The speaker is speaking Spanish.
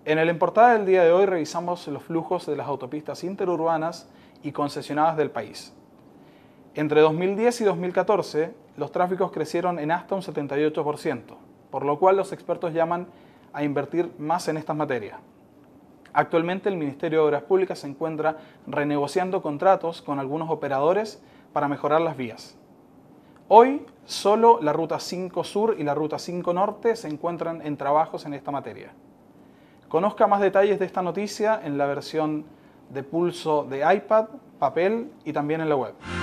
En el En Portada del día de hoy revisamos los flujos de las autopistas interurbanas y concesionadas del país. Entre 2010 y 2014, los tráficos crecieron en hasta un 78%, por lo cual los expertos llaman a invertir más en estas materias. Actualmente el Ministerio de Obras Públicas se encuentra renegociando contratos con algunos operadores para mejorar las vías. Hoy, solo la Ruta 5 Sur y la Ruta 5 Norte se encuentran en trabajos en esta materia. Conozca más detalles de esta noticia en la versión de pulso de iPad, papel y también en la web.